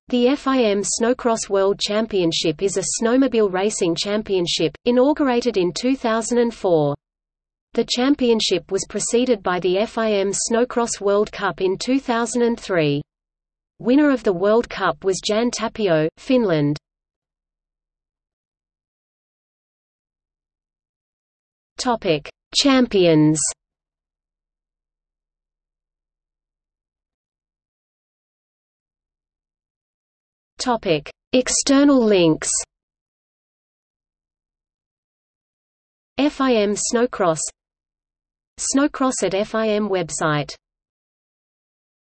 The FIM Snowcross World Championship is a snowmobile racing championship, inaugurated in 2004. The championship was preceded by the FIM Snowcross World Cup in 2003. Winner of the World Cup was Jan Tapio, Finland. Champions. External links. FIM Snowcross. Snowcross at FIM website.